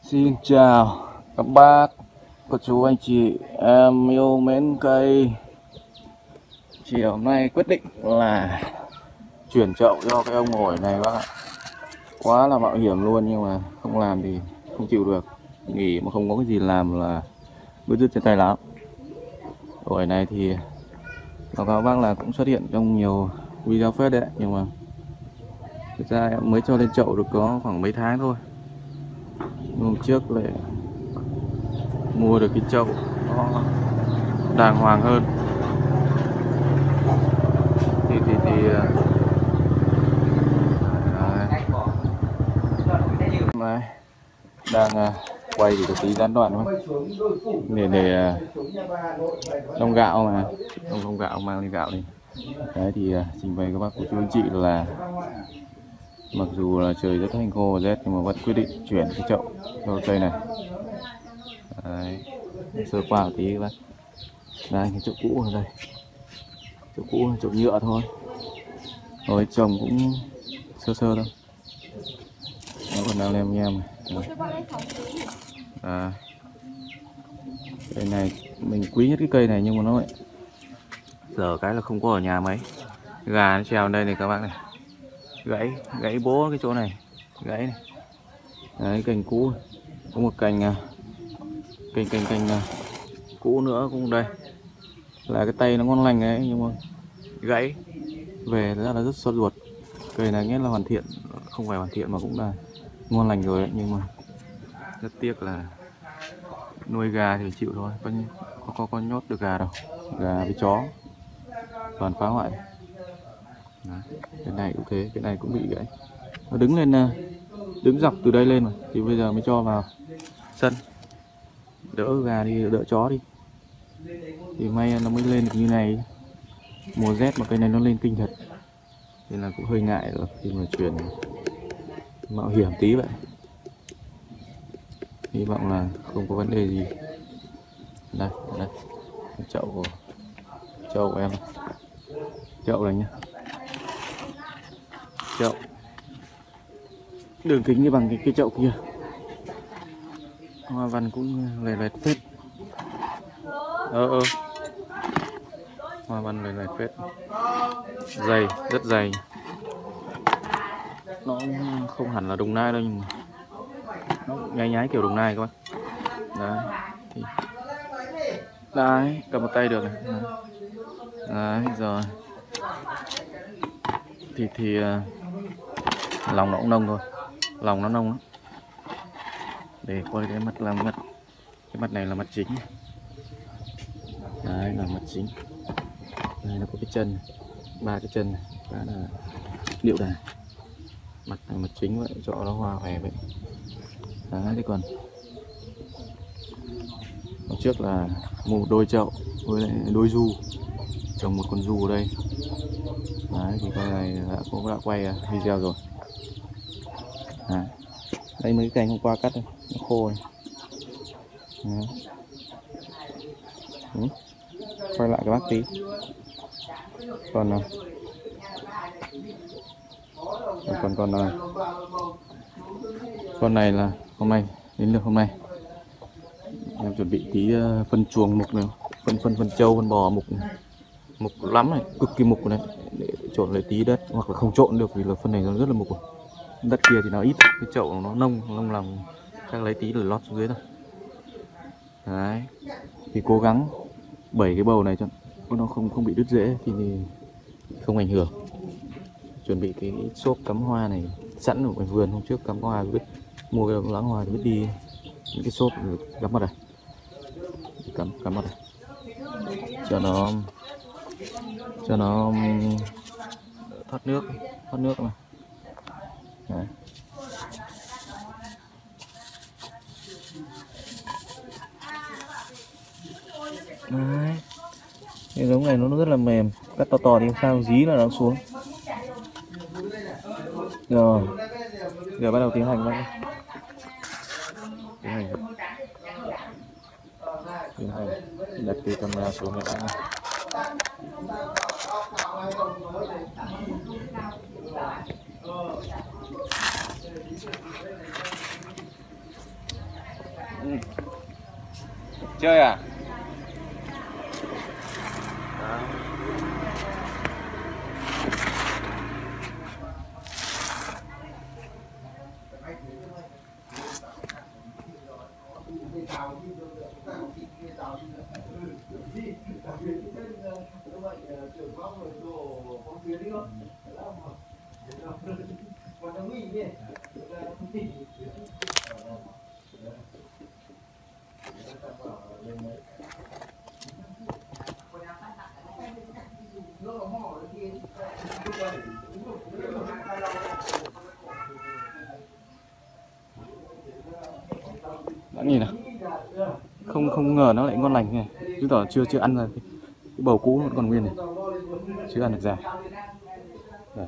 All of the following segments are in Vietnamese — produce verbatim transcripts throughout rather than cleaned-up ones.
Xin chào các bác, cô chú, anh chị em yêu mến cây. Chiều nay quyết định là chuyển chậu cho cái ông ổi này bác ạ. Quá là mạo hiểm luôn, nhưng mà không làm thì không chịu được. Nghỉ mà không có cái gì làm là bứt rứt trên tay lắm. Ổi này thì báo cáo bác là cũng xuất hiện trong nhiều video phết đấy, nhưng mà thực ra em mới cho lên chậu được có khoảng mấy tháng thôi. Hôm trước lại mua được cái chậu nó đàng hoàng hơn thì thì thì đấy, đang uh, quay thì có tí gián đoạn thôi để để uh, đông gạo mà đông đông gạo mang đi gạo đi đấy thì uh, trình bày các bác cô chú anh chị là mặc dù là trời rất hanh khô và rét nhưng mà vẫn quyết định chuyển cái chậu cho cây này. Đấy, sơ qua một tí các bác. Đây cái chậu cũ ở đây, chậu cũ là chậu nhựa thôi, rồi trồng cũng sơ sơ thôi, nó còn đang lem nhem. À, cây này mình quý nhất cái cây này, nhưng mà nó lại giờ cái là không có ở nhà mấy, gà nó treo đây này các bác này, gãy gãy bố cái chỗ này, gãy này. Đấy, cành cũ có một cành cành cành cành cũ nữa cũng đây, là cái tay nó ngon lành ấy, nhưng mà gãy về ra là rất xót ruột. Cây này nghĩa là hoàn thiện, không phải hoàn thiện mà cũng là ngon lành rồi ấy, nhưng mà rất tiếc là nuôi gà thì chịu thôi, có có có, có nhốt được gà đâu, gà với chó toàn phá hoại. Đấy, cái này cũng thế, cái này cũng bị gãy, nó đứng lên, đứng dọc từ đây lên mà, thì bây giờ mới cho vào sân đỡ gà đi, đỡ chó đi, thì may nó mới lên được như này. Mùa rét mà cây này nó lên kinh thật, nên là cũng hơi ngại rồi khi mà chuyển, mạo hiểm tí vậy. Hy vọng là không có vấn đề gì. Đây, đây, chậu của chậu của em, chậu này nhá, chậu đường kính như bằng cái, cái chậu kia, hoa văn cũng lè loẹt phết. Ơ ơ hoa văn lè loẹt phết, dày, rất dày. Nó không hẳn là đồng nai đâu, nhưng mà nó nhái nhái kiểu đồng nai các bác. Đấy, thì... đấy, cầm một tay được này. Đấy, rồi thì thì uh, lòng nó cũng nông thôi, lòng nó nông lắm. Để coi cái mặt là mặt, cái mặt này là mặt chính. Đấy là mặt chính. Đây nó có cái chân, ba cái chân này, đó là điệu đà. Mặt này mặt chính vậy, cho nó hoa hòe vậy. Đấy, thì còn hôm trước là mua một đôi chậu với lại đôi du, trồng một con du ở đây. Đấy, thì cái này đã cũng đã quay video rồi. Đấy, đây mấy cái cành hôm qua cắt đây, nó khô này. Đấy. Ừ. Quay lại cái bác tí. Còn còn còn còn con này là hôm nay đến lượt hôm nay em chuẩn bị tí phân chuồng mục này, phân phân phân trâu, phân bò mục này. Mục lắm này, cực kỳ mục này, để trộn lấy tí đất, hoặc là không trộn được vì là phân này nó rất là mục rồi. Đất kia thì nó ít, cái chậu nó nông nông lòng, chắc lấy tí rồi lót xuống dưới thôi. Đấy, thì cố gắng bảy cái bầu này cho nó không không bị đứt rễ thì, thì không ảnh hưởng. Chuẩn bị cái xốp cắm hoa này sẵn ở ngoài vườn, hôm trước cắm hoa biết mua cái láng hoa thì biết đi những cái xốp cắm vào đây, cắm cắm vào đây cho nó cho nó thoát nước, thoát nước mà. Đấy. Đấy, cái giống này nó rất là mềm, cắt to to thì không sao, dí là nó xuống. Rồi giờ bắt đầu tiến hành bác, tiến hành tiến hành đặt cái camera xuống này đã. Chơi à? Đã nhìn nào, không không ngờ nó lại ngon lành này, chứng tỏ chưa chưa ăn rồi. Cái bầu cũ vẫn còn nguyên này, chưa ăn được già. Đấy.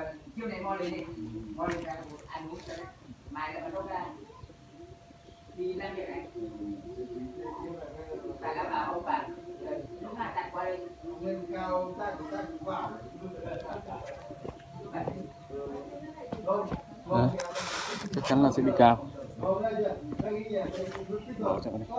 Đấy. Chắc chắn là sẽ bị cao. Bỏ cho này.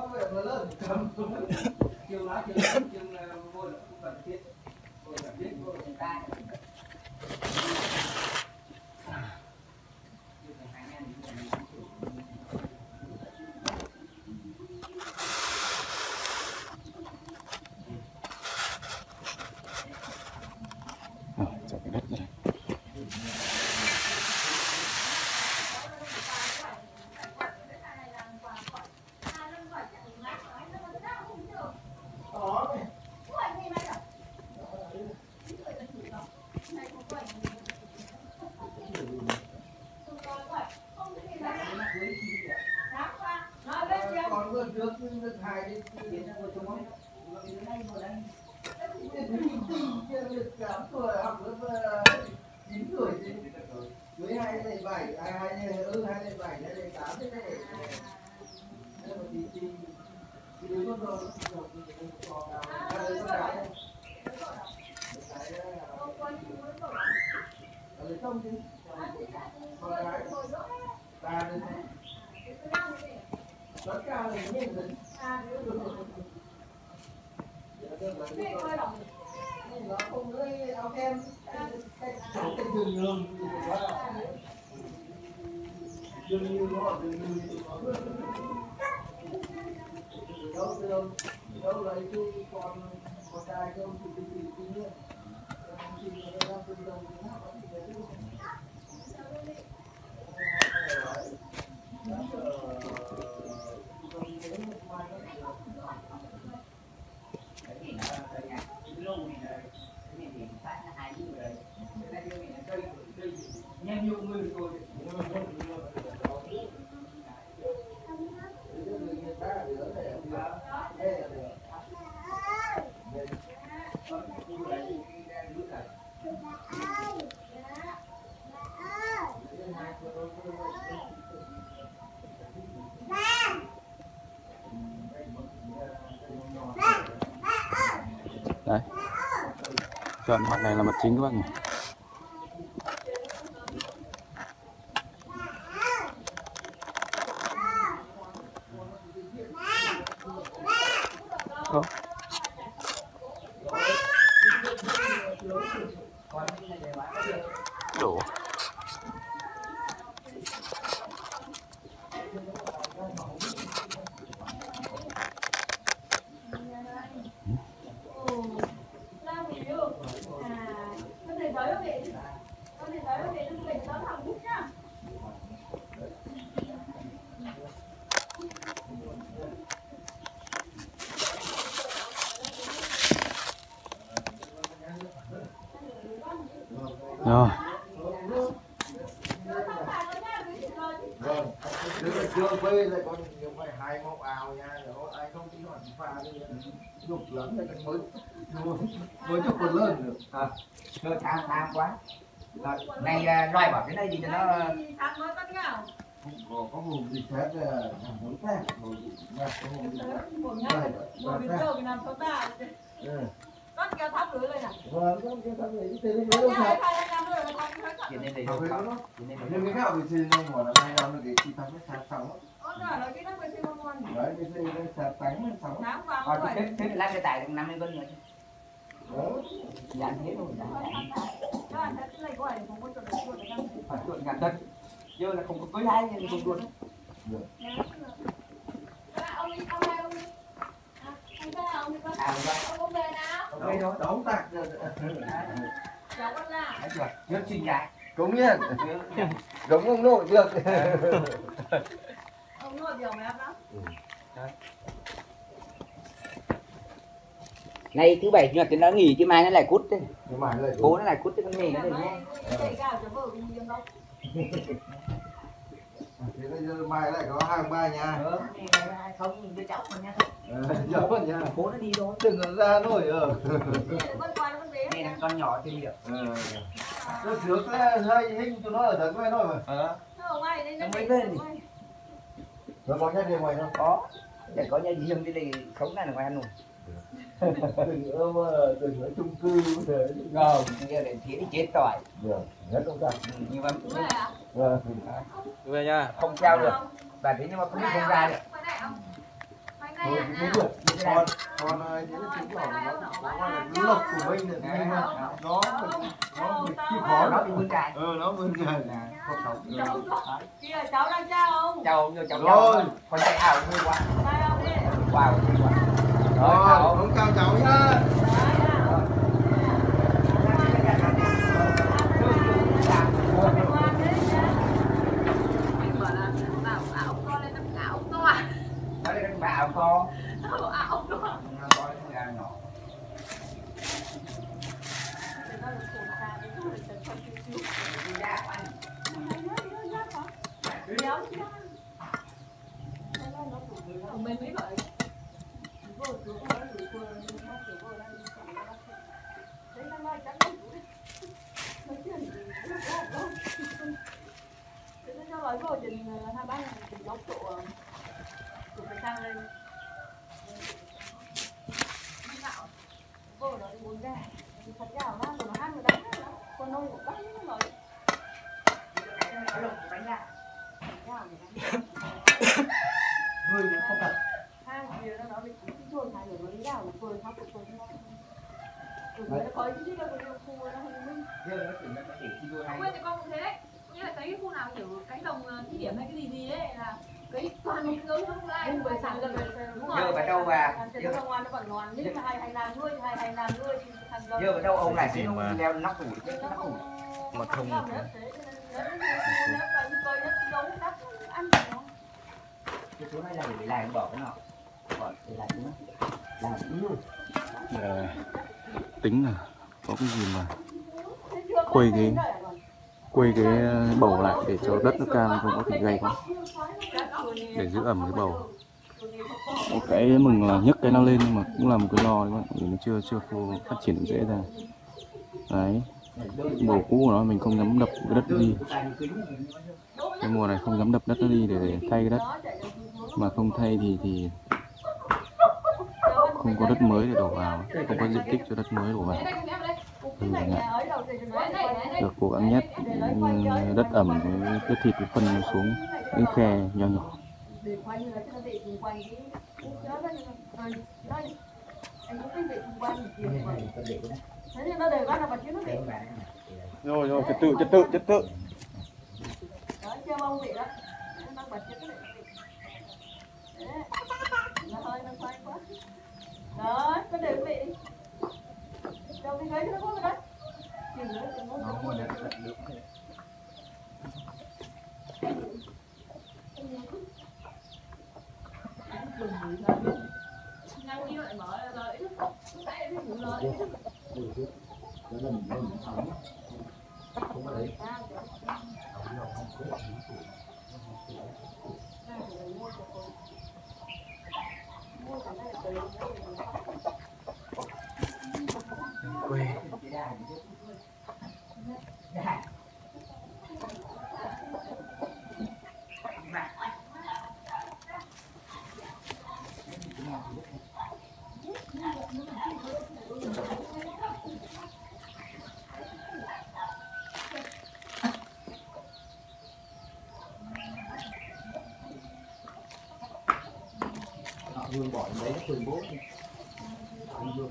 À, chọn cái đất này. Còn vừa trước nước hai đến đến là vừa trong đó. Tám tuổi học lớp chín tuổi dưới hai lên bảy, hai hai ừ hai lên bảy, hai lên tám thế này. Đây là tí tí tí đứa con rồi, con đứa con gái. Ở dưới không chứ? Con gái. Ba đứa. Tất cả là những người nó không gây áo kem cái đường đường đường như nó ở đường như đâu đâu đâu lấy chú con con trai không thì thì thì nữa thì nó ra từ đầu thì nó vẫn thì đấy nhiều người rồi đấy, chọn mặt này là mặt chính các bác nhỉ. Đó. Đổ. Rồi. Chưa quê lại còn nhiều phải hai mẫu ảo nha, đó ai không chỉ hỏi pha đi dục lắm này mới mới cho con lớn được à chơi tham tham quá này loài bảo cái này gì cho nó có có vùng gì khác là làm muốn khác vùng gì nha có vùng gì khác vùng gì đâu làm sao ta con kéo thắp lưới rồi nè vâng con kéo thắp lưới thế nên đâu phải chuyện này để đâu không chuyện này để cái nào thì xin nó bỏ là mai nó cái chi thắp cái sao xong Đấy, cái gì đây sạp tánh sáu. Ờ, thì thế, thế thì lát cái tải được năm mươi cân nữa. Đó. Dán thế rồi. Phải chuột ngàn cân. Giờ là không có cưới hai nhưng không luôn. À, Ông về nào? ok thôi. Đóng tạc rồi. Cháu con là. Đấy chưa? Nhớ xin dài. Cũng nhiên. Giống ông nội được. Ông nội biểu mẹ lắm. Nay thứ bảy chủ nhật thì nó nghỉ chứ mai nó lại cút đấy. Nhưng mà lại Bố nó lại cút chứ con nghỉ nó để nhé. Chạy gạo cho vợ đi riêng đâu. thế bây giờ mai lại có hàng ba nhà. Ừ, không đứa cháu còn nha. Cháu còn nhà. Bố nó đi thôi. Đừng có ra nổi ờ. Đây là con nhỏ thêm được. Ờ. Nó trước là hai hình tụi nó ở thật với nó mà. Ờ. Nó mấy bên. Nó có nhà đi ngoài không? Có. Để có nhà riêng thì sống này là ngoài ăn rồi. Đừng ở mà đừng ở chung cư thế. Rồi, giờ để thế thì chết rồi. Được, nhất không ta. Ừ, nhưng mà Vâng. Về nha. không treo được. Và thế nhưng mà không đi không ra được. Thôi thế được. Con con ơi, thế là chứng tỏ nó nó gọi là cái lộc của mình được nhưng mà nó nó bị chịu khó Nó nó bị vươn dài. ờ nó vươn dài là không sống. Kia cháu đang trao không? Cháu giờ cháu Rồi. cháu. Con chạy ảo vui quá. Trao không đi? Wow, vui quá. Rồi, ông chào cháu nhá. Mình bảo là bảo áo con lên tấm áo to à? Nói lên bà ảo kho. Áo áo to. Có cái gà nhỏ. Mình mới gọi vô xuống nó gửi cô nó kiểu vô đang đi chạy nó đấy đang nói chắc nói chuyện gì cũng đâu thế nó cho nói vô chuyện hai ba ngày thì dốc chỗ chỗ phải sang lên đi dạo vô đó đi uống gà thì thật gạo ra rồi nó ăn rồi đánh nó con nôi cũng đánh nó nói Nó lục bánh ra. gạo thì đánh Người nó không thật. hai kia nó nói bị cái chuồn hai người mới gạo nó cười khóc cười nó nó có cái gì đâu có khu nó không minh Giờ nó chỉ nó chỉ chi đua hay. quên thì con cũng thế đấy như là thấy cái khu nào kiểu cánh đồng thí điểm hay cái gì gì ấy là cái toàn một hướng không ai nhưng về sản lượng Giờ vào đâu và giờ nó ngoan nó còn ngoan nhưng mà hai hai làm nuôi hai hai làm nuôi thì thằng giờ ở đâu ông lại Gì xin mà- ông leo nóc tủ nó nóc tủ. không Mà không- ăn Cái số này là để lại bỏ cái nọ. Bỏ để lại chúng nó. Làm yêu. Ờ, tính là có cái gì mà quây cái quây cái bầu lại để cho đất nó cao không có thể gầy quá để giữ ẩm cái bầu. Một cái mừng là nhấc cái nó lên nhưng mà cũng là một cái lo đấy các bạn, vì nó chưa chưa phô- phát triển được dễ ra. Đấy, bầu cũ của nó mình không dám đập cái đất đi, cái mùa này không dám đập đất nó đi để, để thay cái đất, mà không thay thì thì không có đất mới để đổ vào, không có diện tích cho đất mới đổ vào. Ừ, được cố gắng nhét đất ẩm với đất thịt với phân xuống những khe nhỏ nhỏ. để quay như là cho nó để cùng quanh cái đó đó rồi đây anh cũng phải để cùng quanh thì thế thì nó để bắt là bật chứ nó để Rồi rồi, trật tự trật tự trật tự. đó chưa mong vậy đó nó bật chứ nó để nó hơi nó khoai quá đó nó để vị đi đâu cái ghế nó có rồi đấy chừng nữa chừng nữa nhanh như lại mở lời tại cái vụ lời Quê. Vương bỏ đấy nó quên bố đi. Vương.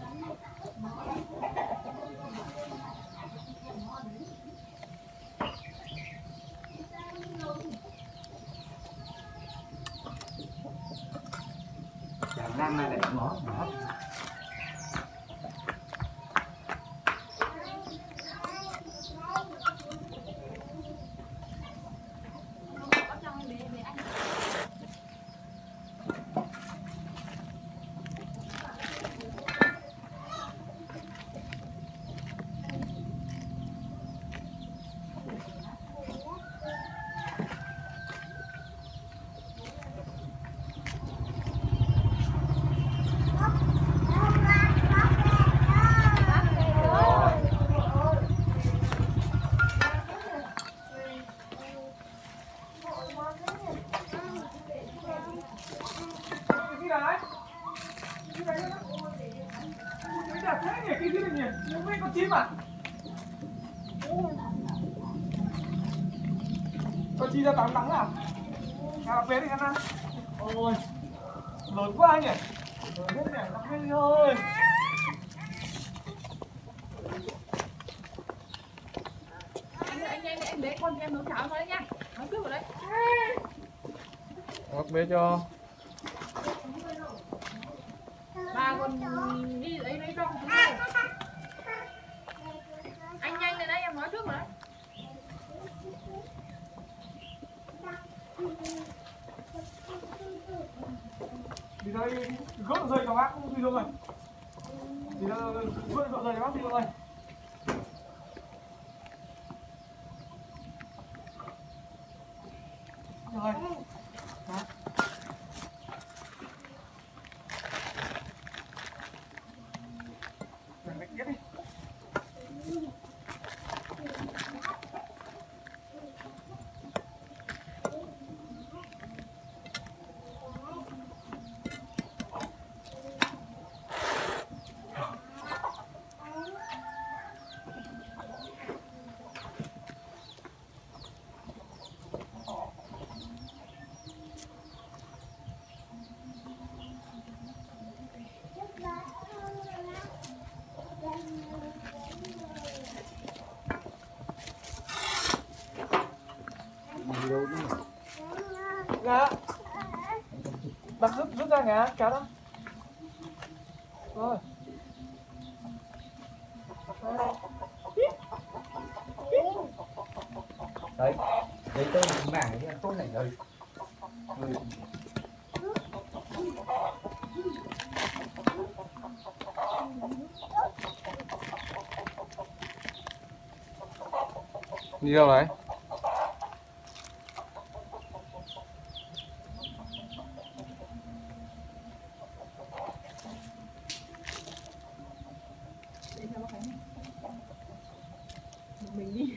Chẳng năng mà lại nó nó Cho chi ra tắm nắng à? Ngà cà phê đi ăn. Ôi, lớn quá nhỉ. Lớn hết nhỉ, cà phê đi thôi. Anh nhanh anh bế con cho em nấu cháo thôi nha. Nói trước vào đấy. Ngọc bế cho. Bà còn đi lấy lấy rau chúng tôi. Anh nhanh lên đấy, em nói trước rồi đấy. Đi đây, gỡ dây cho bác đi rồi. Đi đây, gỡ gỡ dây cho bác đi rồi. Rồi. Đó. Đừng đánh tiếp đi. Ngà. Đặt rút rút ra ngà, kéo đó. Rồi. Đấy, đấy tôi mảng cái tốt này rồi. Đi đâu đấy? Mình đi.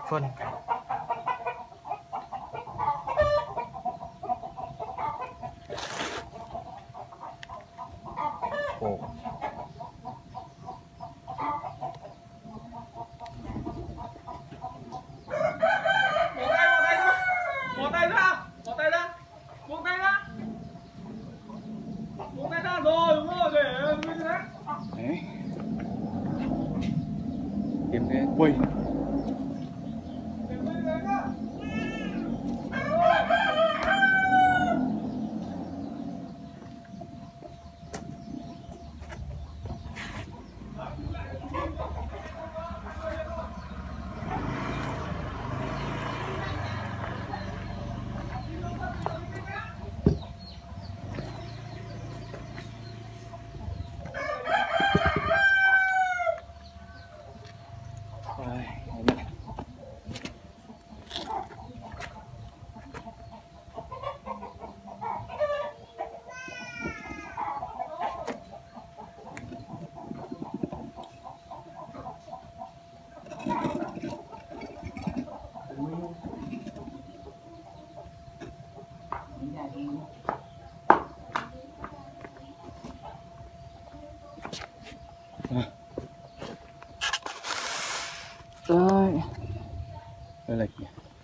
phân. Ồ. Bỏ tay ra, bỏ tay ra, buông tay ra, buông tay ra rồi, đúng rồi, để như thế. Đấy. Kiếm cái quay. Để như thế nhá. Đây. Đây lệch.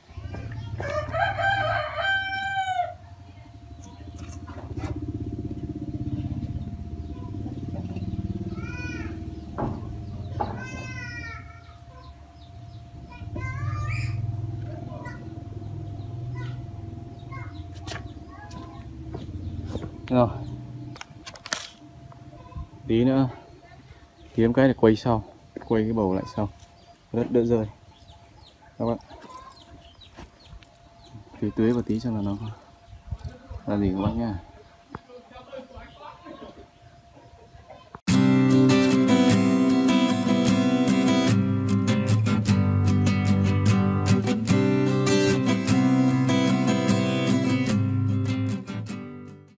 Rồi. Tí nữa kiếm cái để quay sau, quay cái bầu lại sau, đất đỡ rơi các bạn. Tưới tưới vào tí cho là nó là gì các bác nhá.